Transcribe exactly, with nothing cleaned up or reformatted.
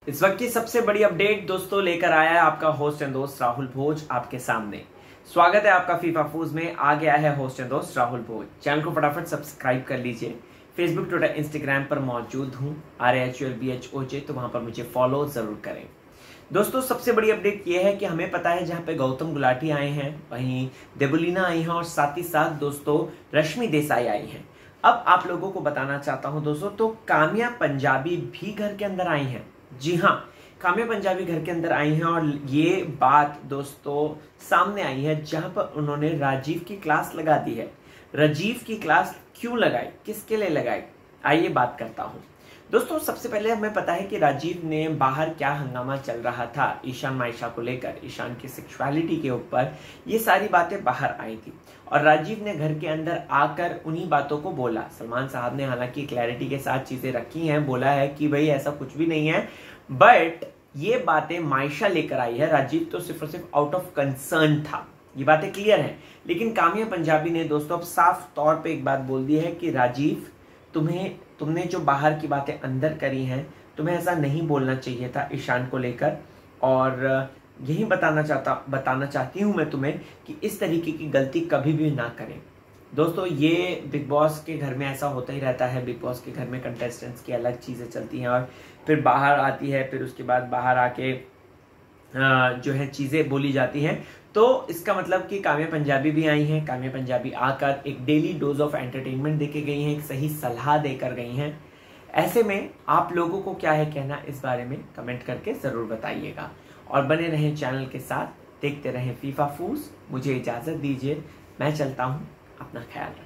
इस वक्त की सबसे बड़ी अपडेट दोस्तों लेकर आया है आपका होस्ट एंड दोस्त राहुल भोज आपके सामने। स्वागत है आपका फीफा फूज में। आ गया है होस्ट एंड दोस्त राहुल भोज। चैनल को फटाफट सब्सक्राइब कर लीजिए। फेसबुक, ट्विटर, इंस्टाग्राम पर मौजूद हूं R H U L B H O J, तो वहां पर मुझे फॉलो जरूर करें। दोस्तों सबसे बड़ी अपडेट यह है कि हमें पता है जहां पे गौतम गुलाटी आए हैं वहीं देबुलीना आई हैं और साथ ही साथ दोस्तों रश्मि देसाई आई हैं। अब आप लोगों को बताना चाहता हूं दोस्तों, तो काम्या पंजाबी भी घर के अंदर आई हैं। जी हाँ, काम्या पंजाबी घर के अंदर आई हैं और ये बात दोस्तों सामने आई है जहां पर उन्होंने राजीव की क्लास लगा दी है। राजीव की क्लास क्यों लगाई, किसके लिए लगाई, आइए बात करता हूं। दोस्तों सबसे पहले हमें पता है कि राजीव ने बाहर क्या हंगामा चल रहा था ईशान मायशा को लेकर, ईशान की सेक्सुअलिटी के ऊपर ये सारी बातें बाहर आई थी और राजीव ने घर के अंदर आकर उन्हीं बातों को बोला। सलमान साहब ने हालांकि क्लैरिटी के साथ चीजें रखी हैं, बोला है कि भाई ऐसा कुछ भी नहीं है, बट ये बातें मायशा लेकर आई है। राजीव तो सिर्फ और सिर्फ आउट ऑफ कंसर्न था, ये बातें क्लियर हैं। लेकिन काम्या पंजाबी ने दोस्तों अब साफ तौर पे एक बात बोल दी है कि राजीव तुम्हें तुमने जो बाहर की बातें अंदर करी हैं, तुम्हें ऐसा नहीं बोलना चाहिए था ईशान को लेकर। और यही बताना चाहता बताना चाहती हूं मैं तुम्हें कि इस तरीके की गलती कभी भी ना करें। दोस्तों ये बिग बॉस के घर में ऐसा होता ही रहता है। बिग बॉस के घर में कंटेस्टेंट्स की अलग चीज़ें चलती हैं और फिर बाहर आती है, फिर उसके बाद बाहर आके जो है चीज़ें बोली जाती हैं। तो इसका मतलब कि काम्या पंजाबी भी आई हैं। काम्या पंजाबी आकर एक डेली डोज ऑफ एंटरटेनमेंट देके गई हैं, एक सही सलाह देकर गई हैं। ऐसे में आप लोगों को क्या है कहना इस बारे में कमेंट करके ज़रूर बताइएगा और बने रहें चैनल के साथ, देखते रहें फीफा फूज। मुझे इजाज़त दीजिए, मैं चलता हूँ, अपना ख्याल रखें।